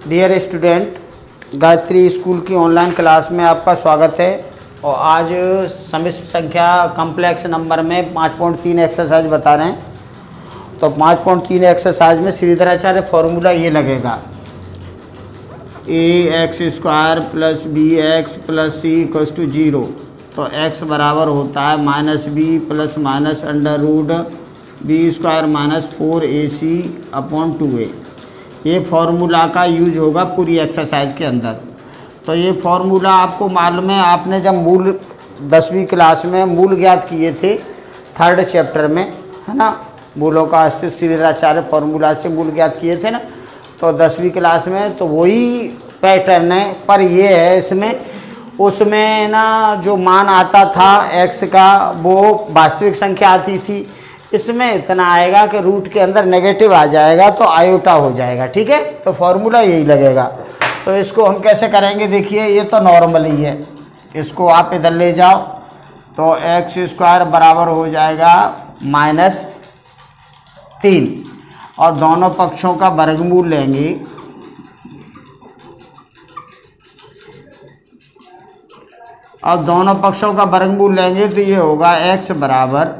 Dear student, Gayatri school की online class में आपका स्वागत है। और आज समिश्र संख्या कॉम्प्लेक्स नंबर में 5.3 एक्सरसाइज बता रहे हैं। तो 5.3 एक्सरसाइज में श्रीधराचार्य फॉर्मूला ये लगेगा, ax² + bx + c = 0। तो x बराबर होता है -b + √b² - 4ac/2a। ये फार्मूला का यूज होगा पूरी एक्सरसाइज के अंदर। तो ये फार्मूला आपको मालूम है, आपने जब मूल 10वीं क्लास में मूल ज्ञात किए थे 3rd चैप्टर में, है ना, मूलों का अस्तित्व श्रीधराचार्य फार्मूला से मूल ज्ञात किए थे ना। तो 10वीं क्लास में तो वही पैटर्न है, पर ये है इसमें उसमें ना जो मान आता था x का वो वास्तविक संख्या आती थी। इसमें इतना आएगा कि रूट के अंदर नेगेटिव आ जाएगा तो आयोटा हो जाएगा। ठीक है, तो फॉर्मूला यही लगेगा। तो इसको हम कैसे करेंगे, देखिए ये तो नॉर्मल ही है, इसको आप इधर ले जाओ तो x² बराबर हो जाएगा -3 और दोनों पक्षों का वर्गमूल लेंगे। अब दोनों पक्षों का वर्गमूल लेंगे तो ये होगा x बराबर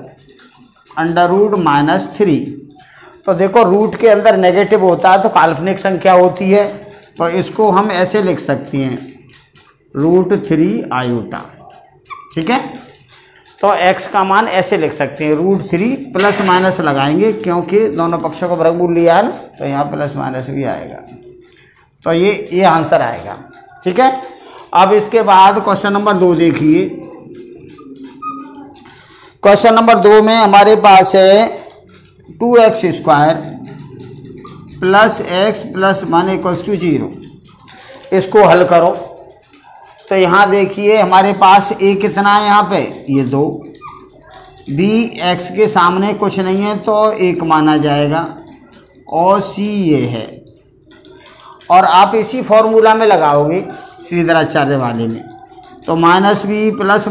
√-3। तो देखो रूट के अंदर नेगेटिव होता है तो काल्पनिक संख्या होती है, तो इसको हम ऐसे लिख सकते हैं √3 आयोटा। ठीक है, तो x का मान ऐसे लिख सकते हैं √3 प्लस माइनस लगाएंगे क्योंकि दोनों पक्षों का वर्गमूल लिया है ना, तो यहाँ प्लस माइनस भी आएगा। तो ये आंसर आएगा। ठीक है, अब इसके बाद क्वेश्चन नंबर 2 देखिए। क्वेश्चन नंबर 2 में हमारे पास है 2x² + x + 1 = 0। इसको हल करो। तो यहाँ देखिए हमारे पास a कितना है, यहाँ पे ये 2, b x के सामने कुछ नहीं है तो 1 माना जाएगा और c ये है। और आप इसी फॉर्मूला में लगाओगे श्रीधराचार्य वाले में, तो -b +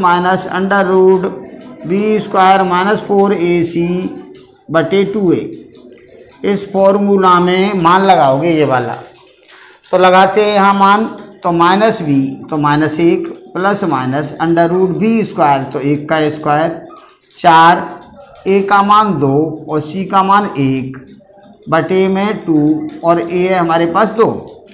√b² - 4ac/2a। इस फॉर्मूला में मान लगाओगे ये वाला, तो लगाते हैं यहाँ मान। तो -b तो -1 प्लस माइनस √b² तो 1 का स्क्वायर 4, a का मान 2 और c का मान 1/2 और a है हमारे पास 2।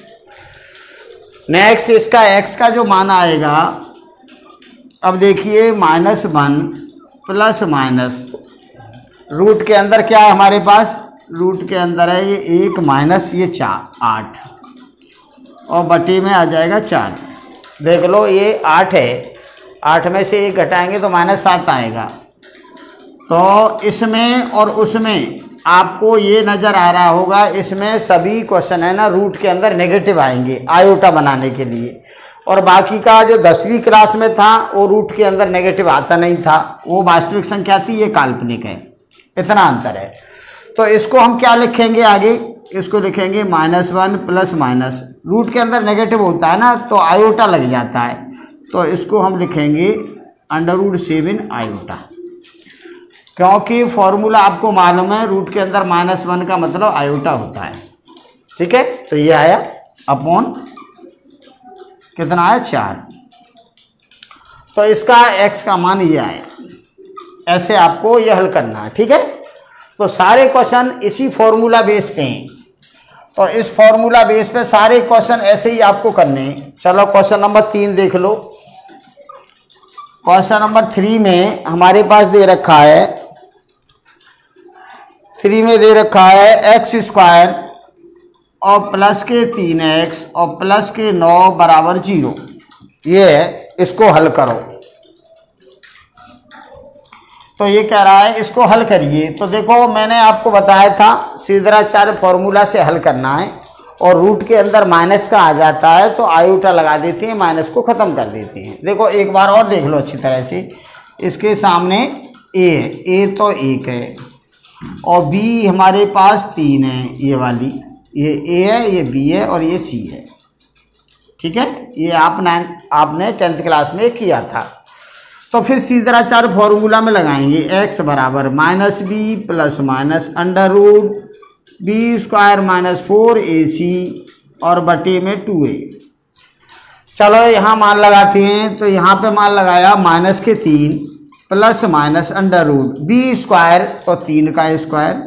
नेक्स्ट इसका x का जो मान आएगा, अब देखिए -1 प्लस माइनस रूट के अंदर क्या है हमारे पास, रूट के अंदर है ये 1 माइनस ये 4 8 और बटे में आ जाएगा 4। देख लो ये 8 है, 8 में से 1 घटाएंगे तो -7 आएगा। तो इसमें और उसमें आपको ये नज़र आ रहा होगा, इसमें सभी क्वेश्चन है ना रूट के अंदर नेगेटिव आएंगे आयोटा बनाने के लिए, और बाकी का जो 10वीं क्लास में था वो रूट के अंदर नेगेटिव आता नहीं था, वो वास्तविक संख्या थी, ये काल्पनिक है। इतना अंतर है। तो इसको हम क्या लिखेंगे आगे, इसको लिखेंगे -1 प्लस माइनस, रूट के अंदर नेगेटिव होता है ना तो आयोटा लग जाता है, तो इसको हम लिखेंगे √7 आयोटा, क्योंकि फॉर्मूला आपको मालूम है रूट के अंदर -1 का मतलब आयोटा होता है। ठीक है, तो ये आया अपॉन कितना है 4। तो इसका x का मान ये आया। ऐसे आपको ये हल करना है। ठीक है, तो सारे क्वेश्चन इसी फॉर्मूला बेस पे हैं, तो इस फॉर्मूला बेस पे सारे क्वेश्चन ऐसे ही आपको करने हैं। चलो क्वेश्चन नंबर 3 देख लो। क्वेश्चन नंबर 3 में हमारे पास दे रखा है, 3 में दे रखा है x² और प्लस के 3x और प्लस के 9 बराबर 0। ये है, इसको हल करो। तो ये कह रहा है इसको हल करिए। तो देखो मैंने आपको बताया था श्रीधराचार्य फॉर्मूला से हल करना है, और रूट के अंदर माइनस का आ जाता है तो आयोटा लगा देते हैं, माइनस को ख़त्म कर देते हैं। देखो एक बार और देख लो अच्छी तरह से। इसके सामने a है, a तो 1 है और b हमारे पास 3 है, ये वाली, ये a है, ये b है और ये c है। ठीक है, ये आपने 10th क्लास में किया था। तो फिर श्रीधराचार्य फॉर्मूला में लगाएंगे x बराबर -b plus minus √b² - 4ac और बटे में 2a। चलो यहाँ मान लगाते हैं, तो यहाँ पे मान लगाया माइनस के 3 plus minus under root B square, तो 3 का स्क्वायर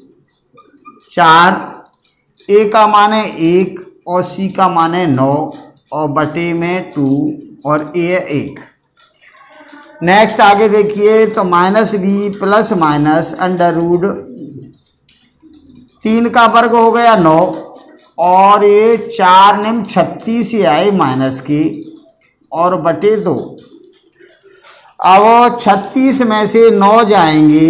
4, ए का मान है 1 और सी का मान है 9 और बटे में 2 और ए 1। नेक्स्ट आगे देखिए, तो minus B plus minus under root 3 का वर्ग हो गया 9 और ये 4 निम 36 ही आए माइनस की और बटे 2। अब 36 में से 9 जाएंगे,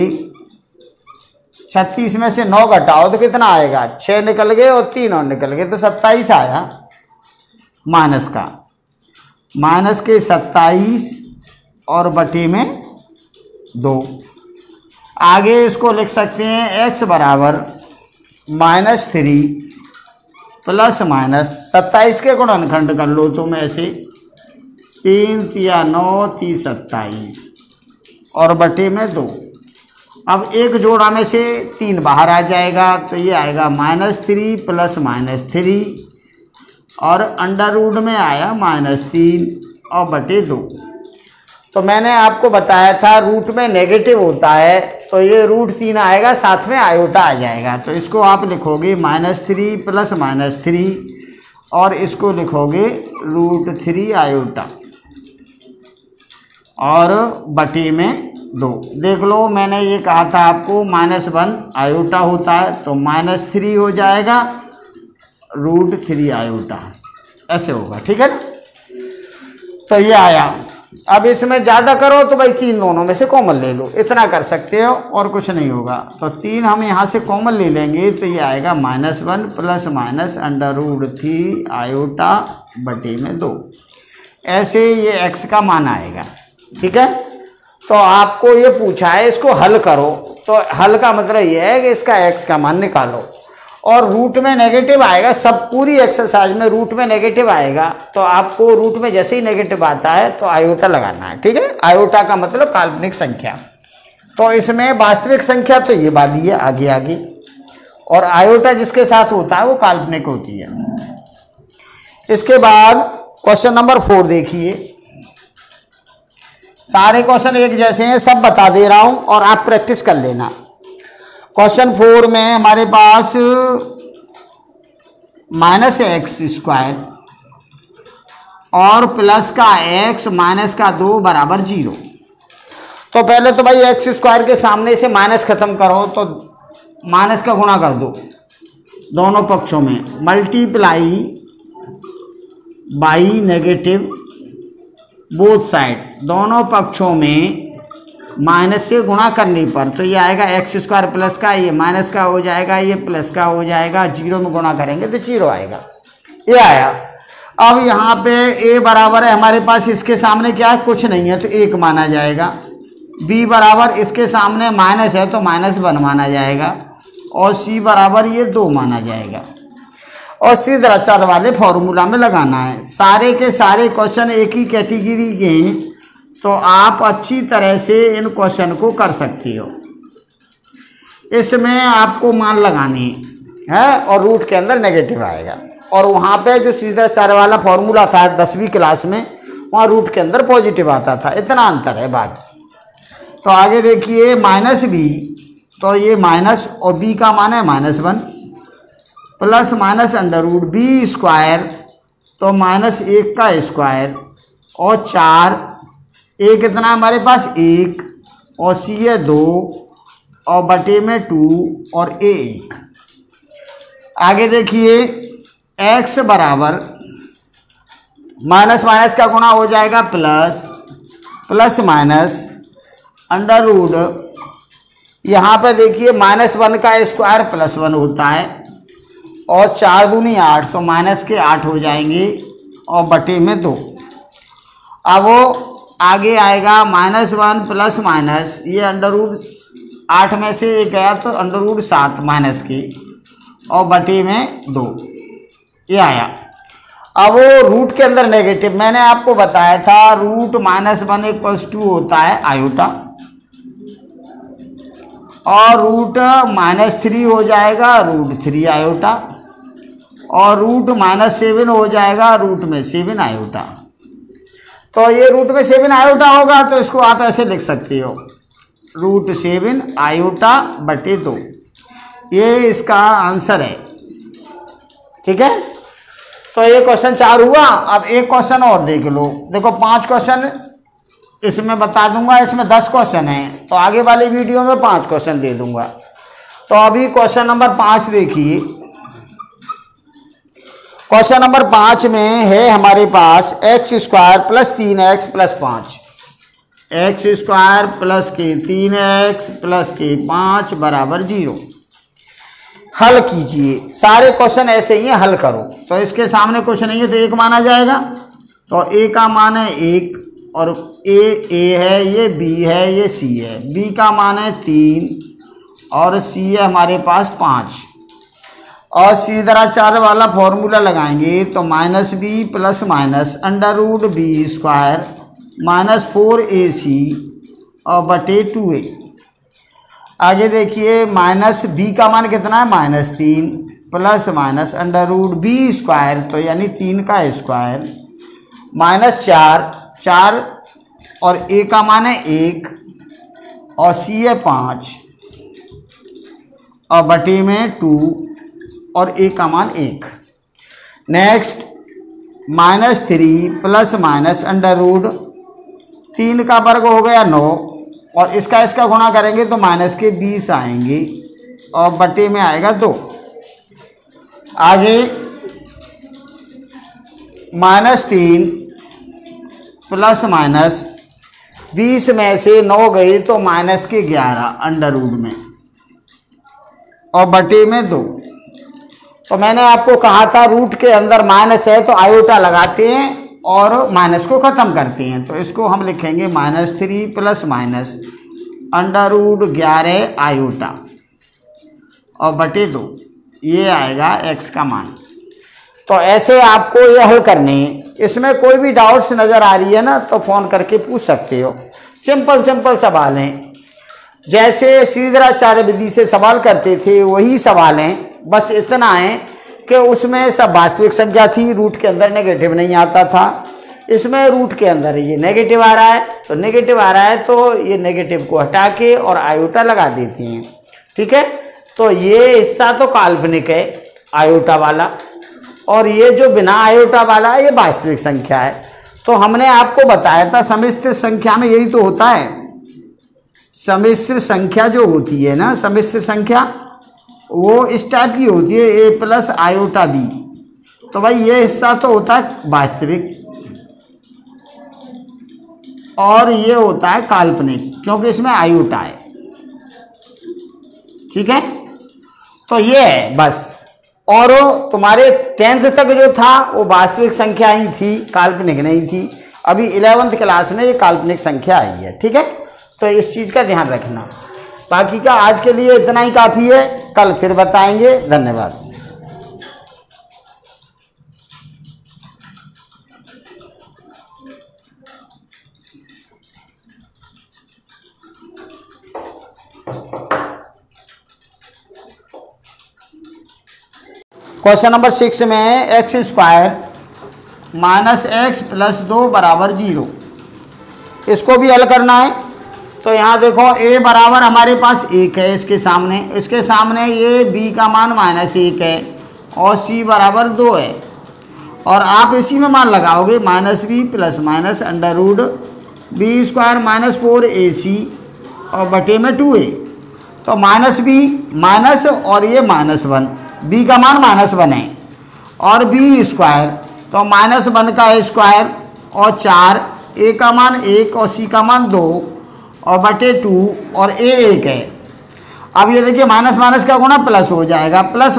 36 में से 9 घटाओ तो कितना आएगा, 6 निकल गए और 3 और निकल गए, तो 27 आया माइनस का, माइनस के 27 और बटे में 2। आगे इसको लिख सकते हैं x बराबर -3 प्लस माइनस 27 के गुणनखंड कर लो तुम ऐसे, 3 तिया 9 ती 27 और बटे में 2। अब एक जोड़ा में से 3 बाहर आ जाएगा, तो ये आएगा -3 प्लस -3 और अंडर रूट में आया -3 और बटे 2। तो मैंने आपको बताया था रूट में नेगेटिव होता है, तो ये √3 आएगा, साथ में आयोटा आ जाएगा, तो इसको आप लिखोगे -3 प्लस -3 और इसको लिखोगे √3 आयोटा और बटे में 2। देख लो, मैंने ये कहा था आपको -1 आयोटा होता है, तो -3 हो जाएगा √3 आयोटा, ऐसे होगा, ठीक है ना। तो ये आया। अब इसमें ज़्यादा करो तो भाई 3 दोनों में से कॉमन ले लो, इतना कर सकते हो और कुछ नहीं होगा। तो 3 हम यहाँ से कॉमन ले लेंगे, तो ये आएगा -1 plus minus under root 3 iota बटे में 2। ऐसे ये x का मान आएगा, ठीक है। तो आपको ये पूछा है इसको हल करो, तो हल का मतलब ये है कि इसका x का मान निकालो और रूट में नेगेटिव आएगा, सब पूरी एक्सरसाइज में रूट में नेगेटिव आएगा, तो आपको रूट में जैसे ही नेगेटिव आता है तो आयोटा लगाना है, ठीक है। आयोटा का मतलब काल्पनिक संख्या, तो इसमें वास्तविक संख्या तो ये वाली है आगे आगे, और आयोटा जिसके साथ होता है वो काल्पनिक होती है। इसके बाद क्वेश्चन नंबर 4 देखिए, सारे क्वेश्चन एक जैसे हैं, सब बता दे रहा हूं और आप प्रैक्टिस कर लेना। क्वेश्चन 4 में हमारे पास -x² और प्लस का x माइनस का 2 बराबर 0। तो पहले तो भाई x² के सामने से माइनस खत्म करो, तो माइनस का गुणा कर दो दोनों पक्षों में, multiply by negative both side, दोनों पक्षों में माइनस से गुणा करने पर, तो ये आएगा x² प्लस का, ये माइनस का हो जाएगा, ये प्लस का हो जाएगा, 0 में गुणा करेंगे तो 0 आएगा, ये आया। अब यहाँ पे a बराबर है हमारे पास, इसके सामने क्या है, कुछ नहीं है तो 1 माना जाएगा। b बराबर इसके सामने माइनस है तो -1 माना जाएगा, और c बराबर ये 2 माना जाएगा। और सीधा अचर वाले फॉर्मूला में लगाना है। सारे के सारे क्वेश्चन एक ही कैटेगरी के हैं, तो आप अच्छी तरह से इन क्वेश्चन को कर सकते हो। इसमें आपको मान लगानी है और रूट के अंदर नेगेटिव आएगा, और वहाँ पे जो सीधा अचर वाला फॉर्मूला था 10वीं क्लास में, वहाँ रूट के अंदर पॉजिटिव आता था, इतना अंतर है बात। तो आगे देखिए -b, तो ये माइनस और b का मान है -1 plus minus under root b², तो -1 का स्क्वायर और 4, a कितना हमारे पास 1 और c है 2 और बटे में 2 और a 1। आगे देखिए x बराबर माइनस माइनस का गुणा हो जाएगा plus, plus minus under root, यहाँ पे देखिए -1 का स्क्वायर +1 होता है और 4 दूनी 8, तो माइनस के 8 हो जाएंगे और बटे में 2। अब वो आगे आएगा -1 प्लस माइनस, ये अंडर रूट 8 में से एक गया तो अंडर रूट 7 माइनस की और बटे में 2, ये आया। अब वो रूट के अंदर नेगेटिव, मैंने आपको बताया था रूट -1 = 2 होता है आयोटा, और रूट -3 हो जाएगा √3 आयोटा, और रूट -7 हो जाएगा रूट में 7 आयोटा। तो ये रूट में 7 आयोटा होगा तो इसको आप ऐसे लिख सकते हो रूट 7 आयोटा बटे 2। ये इसका आंसर है। ठीक है, तो ये क्वेश्चन 4 हुआ। अब एक क्वेश्चन और देख लो। देखो 5 क्वेश्चन इसमें बता दूंगा, इसमें 10 क्वेश्चन हैं तो आगे वाली वीडियो में 5 क्वेश्चन दे दूंगा। तो अभी क्वेश्चन नंबर 5 देखिए। क्वेश्चन नंबर 5 में है हमारे पास x² + 3x + 5, x² + के 3x + के 5 = 0। हल कीजिए। सारे क्वेश्चन ऐसे ही हैं, हल करो। तो इसके सामने कुछ नहीं है तो 1 माना जाएगा। तो a का मान है 1 और a है, ये b है, ये c है। b का मान है 3 और c है हमारे पास 5। और सीधा वाला फॉर्मूला लगाएंगे तो -b + √b² -4ac और बटे 2a। आगे देखिए -b का मान कितना है -3 प्लस √b² तो यानी 3 का स्क्वायर -4 और a का मान है 1 और c है 5 और बटे में 2 और a का मान 1। नेक्स्ट -3 प्लस √3 का वर्ग हो गया 9 और इसका गुणा करेंगे तो -20 आएंगे और बटे में आएगा 2। आगे -3 प्लस -20 में से 9 गई तो -11 अंडर रूट में और बटे में 2। तो मैंने आपको कहा था रूट के अंदर माइनस है तो आयोटा लगाते हैं और माइनस को ख़त्म करते हैं। तो इसको हम लिखेंगे -3 प्लस √11 आयोटा और बटे 2। ये आएगा x का मान। तो ऐसे आपको ये हल करने हैं। इसमें कोई भी डाउट्स नज़र आ रही है ना तो फ़ोन करके पूछ सकते हो। सिंपल सवाल हैं, जैसे श्रीधराचार्य विधि से सवाल करते थे वही सवाल हैं। बस इतना है कि उसमें सब वास्तविक संख्या थी, रूट के अंदर नेगेटिव नहीं आता था। इसमें रूट के अंदर ये नेगेटिव आ रहा है तो नेगेटिव आ रहा है तो ये नेगेटिव को हटा के और आयोटा लगा देते हैं। ठीक है, तो ये हिस्सा तो काल्पनिक है आयोटा वाला और ये जो बिना आयोटा वाला है ये वास्तविक संख्या है। तो हमने आपको बताया था सम्मिश्र संख्या में यही तो होता है। सम्मिश्र संख्या जो होती है ना, सम्मिश्र संख्या वो इस टाइप की होती है a + आयोटा b। तो भाई ये हिस्सा तो होता है वास्तविक और ये होता है काल्पनिक क्योंकि इसमें आयोटा है। ठीक है, तो ये है बस। और तुम्हारे 10th तक जो था वो वास्तविक संख्या ही थी, काल्पनिक नहीं थी। अभी 11th क्लास में ये काल्पनिक संख्या आई है। ठीक है, तो इस चीज़ का ध्यान रखना। बाकी का आज के लिए इतना ही काफ़ी है, कल फिर बताएंगे। धन्यवाद। क्वेश्चन नंबर 6 में x² - x + 2 = 0। इसको भी हल करना है। तो यहाँ देखो a बराबर हमारे पास 1 है, इसके सामने ये b का मान -1 है और c बराबर 2 है। और आप इसी में मान लगाओगे -b प्लस √b² -4ac और बटे में 2a। तो -b माइनस और ये -1, b का मान -1 है और b² तो -1 का स्क्वायर और 4, a का मान 1 और c का मान 2 और बटे 2 और a 1 है। अब ये देखिए माइनस का गुणा प्लस हो जाएगा, प्लस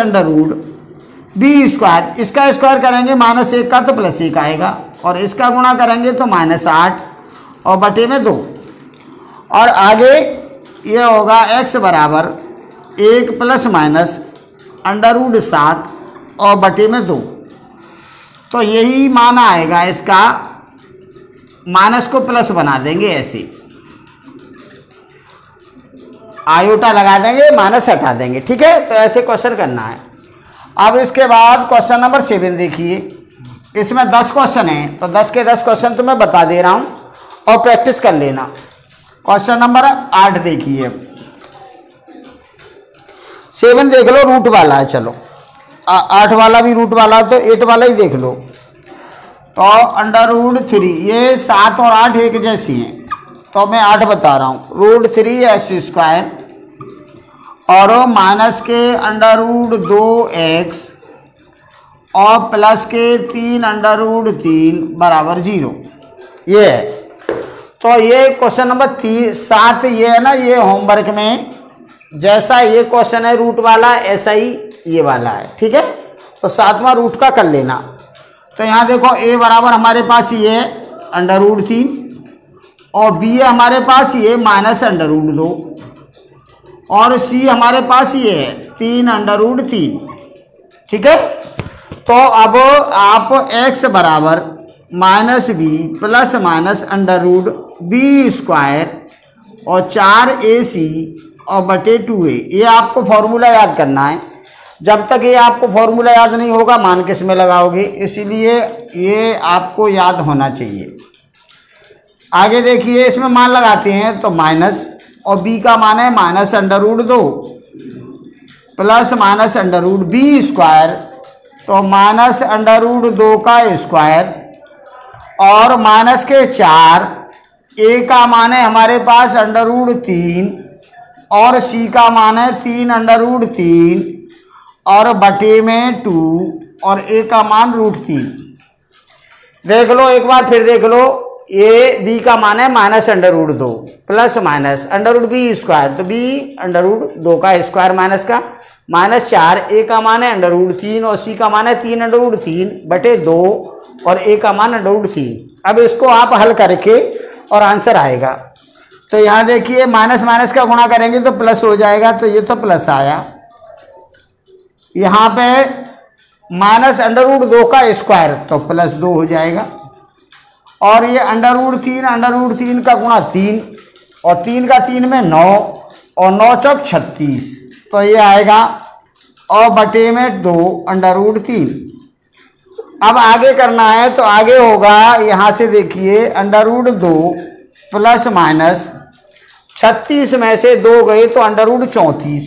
√b²। इसका स्क्वायर करेंगे -1 का तो +1 आएगा और इसका गुणा करेंगे तो -8 और बटे में 2। और आगे ये होगा x बराबर 1 ± √7 और बटे में 2। तो यही मान आएगा इसका। माइनस को प्लस बना देंगे, ऐसे आयोटा लगा देंगे, माइनस हटा देंगे। ठीक है, तो ऐसे क्वेश्चन करना है। अब इसके बाद क्वेश्चन नंबर 7 देखिए, इसमें 10 क्वेश्चन हैं, तो 10 के 10 क्वेश्चन तो मैं बता दे रहा हूँ और प्रैक्टिस कर लेना। क्वेश्चन नंबर 8 देखिए, 7 देख लो, रूट वाला है। चलो 8 वाला भी रूट वाला, तो 8 वाला ही देख लो। तो √3, ये 7 और 8 एक जैसी हैं, तो मैं 8 बता रहा हूँ। √3x² और माइनस के √2x और प्लस के 3√3 बराबर 0, ये है। तो ये क्वेश्चन नंबर 7 ये है ना, ये होमवर्क में जैसा ये क्वेश्चन है रूट वाला, ऐसा ही ये वाला है, ठीक है। तो 7वां रूट का कर लेना। तो यहाँ देखो a बराबर हमारे पास ये है √3 और b है हमारे पास ये -√2 और c हमारे पास ये है 3√3, ठीक है। तो अब आप x बराबर -b प्लस -√b² और 4ac और बटे 2a, ये आपको फॉर्मूला याद करना है। जब तक ये आपको फॉर्मूला याद नहीं होगा मान किस में लगाओगे, इसीलिए ये आपको याद होना चाहिए। आगे देखिए, इसमें मान लगाते हैं तो माइनस, और b का मान है -√2 प्लस -√b², तो -√2 का स्क्वायर और माइनस के 4, a का मान है हमारे पास √3 और c का मान है 3√3 और बटे में 2 और a का मान √3। देख लो एक बार फिर देख लो, a b का मान है -√2 प्लस √b², तो b√2 का स्क्वायर माइनस का -4, a का मान है √3 और c का मान है 3√3 बटे 2 और a का मान √3। अब इसको आप हल करके और आंसर आएगा। तो यहाँ देखिए माइनस माइनस का गुणा करेंगे तो प्लस हो जाएगा, तो ये तो प्लस आया। यहाँ पे -√2 का स्क्वायर तो +2 हो जाएगा और ये √3 का गुणा 3 और 3 का 3 में 9 और 9 चौक 36, तो ये आएगा और बटे में 2 √3। अब आगे करना है तो आगे होगा, यहाँ से देखिए √2 प्लस माइनस 36 में से 2 गए तो √34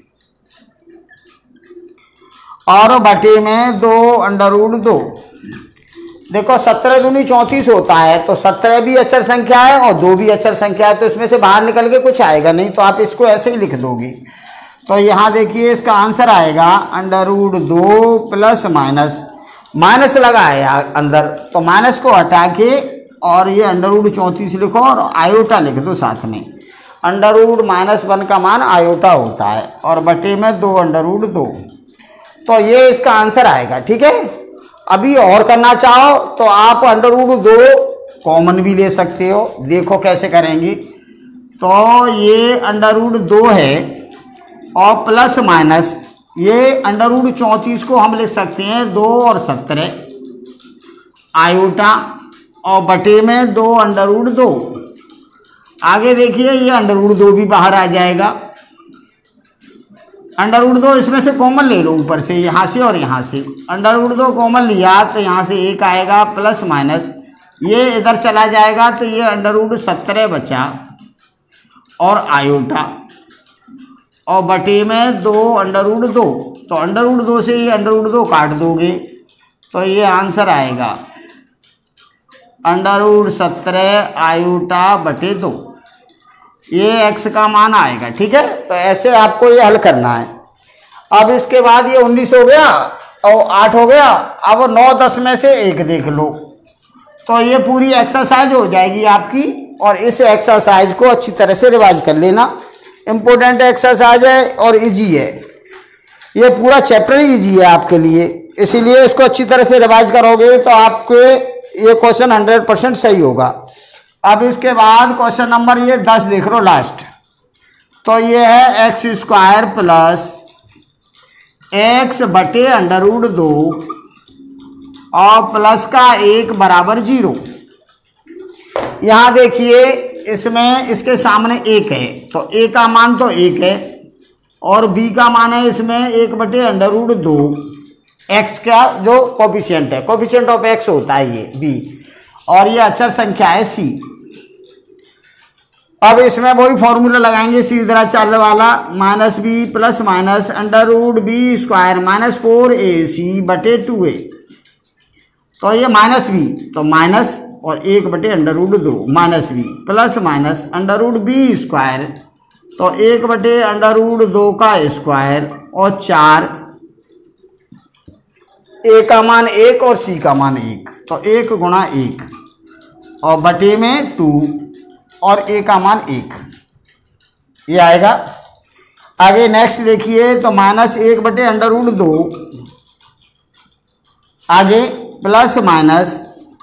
और बटे में 2 √2। देखो 17 दूनी 34 होता है, तो 17 भी अचर संख्या है और 2 भी अचर संख्या है, तो इसमें से बाहर निकल के कुछ आएगा नहीं, तो आप इसको ऐसे ही लिख दोगे। तो यहाँ देखिए इसका आंसर आएगा √2 प्लस माइनस लगा है अंदर, तो माइनस को हटा के और ये √34 लिखो और आयोटा लिख दो साथ में। √-1 का मान आयोटा होता है और बटे में 2 √2, तो ये इसका आंसर आएगा, ठीक है। अभी और करना चाहो तो आप √2 कॉमन भी ले सकते हो, देखो कैसे करेंगे। तो ये √2 है और प्लस माइनस ये √34 को हम लिख सकते हैं 2 और 17 आयोटा और बटे में 2 √2। आगे देखिए ये √2 भी बाहर आ जाएगा, √2 इसमें से कॉमन ले लो, ऊपर से यहाँ से और यहाँ से √2 कॉमन लिया तो यहाँ से 1 आएगा प्लस माइनस ये इधर चला जाएगा, तो ये √17 बचा और आयोटा और बटे में 2 √2, तो √2 से ये √2 काट दोगे तो ये आंसर आएगा √17 आयोटा बटे 2, ये x का मान आएगा, ठीक है। तो ऐसे आपको ये हल करना है। अब इसके बाद ये 19 हो गया और 8 हो गया, अब 9 10 में से 1 देख लो, तो ये पूरी एक्सरसाइज हो जाएगी आपकी। और इस एक्सरसाइज को अच्छी तरह से रिवाइज कर लेना, इम्पोर्टेंट एक्सरसाइज है और इजी है, ये पूरा चैप्टर ही इजी है आपके लिए, इसीलिए इसको अच्छी तरह से रिवाइज करोगे तो आपके ये क्वेश्चन 100% सही होगा। अब इसके बाद क्वेश्चन नंबर ये 10 देख लो लास्ट, तो ये है x² प्लस x बटे √2 और प्लस का 1 बराबर 0। यहाँ देखिए इसमें इसके सामने 1 है, तो a का मान तो 1 है और b का मान है इसमें 1/√2 x का जो कोफिशिएंट है, कोफिशिएंट ऑफ x होता है ये b, और ये अचर संख्या है c। अब इसमें वही फॉर्मूला लगाएंगे सीधी तरह चल वाला, -b plus minus √b² -4ac/2a। तो ये -b तो माइनस और 1/√2 -b प्लस माइनस √b² तो 1/√2 का स्क्वायर और 4, a का मान 1 और c का मान 1, तो 1 गुणा 1 और बटे में 2 और a का मान 1, ये आएगा। आगे नेक्स्ट देखिए तो -1/√2, आगे प्लस माइनस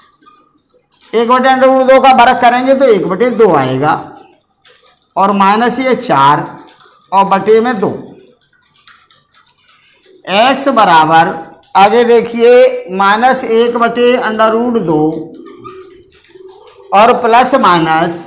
1/√2 का वर्ग करेंगे तो 1/2 आएगा, और माइनस ये 4 और बटे में 2। x बराबर आगे देखिए -1/√2 और प्लस माइनस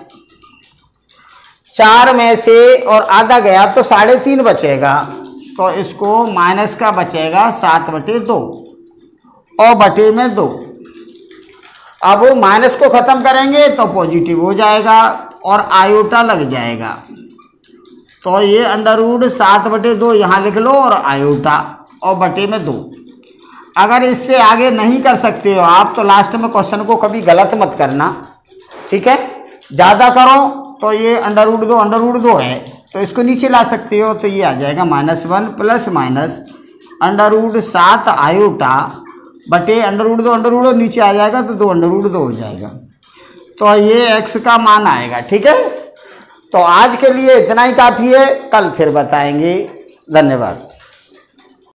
4 में से और आधा गया तो 3.5 बचेगा, तो इसको माइनस का बचेगा 7/2 और बटे में 2। अब वो माइनस को ख़त्म करेंगे तो पॉजिटिव हो जाएगा और आयोटा लग जाएगा, तो ये √7/2 यहाँ लिख लो और आयोटा और बटे में 2। अगर इससे आगे नहीं कर सकते हो आप तो लास्ट में क्वेश्चन को कभी गलत मत करना, ठीक है। ज़्यादा करो तो ये √2 है तो इसको नीचे ला सकते हो, तो ये आ जाएगा -1 प्लस माइनस √7 आयोटा बटे √2 नीचे आ जाएगा तो 2√2 हो जाएगा, तो ये x का मान आएगा, ठीक है। तो आज के लिए इतना ही काफ़ी है, कल फिर बताएंगे। धन्यवाद।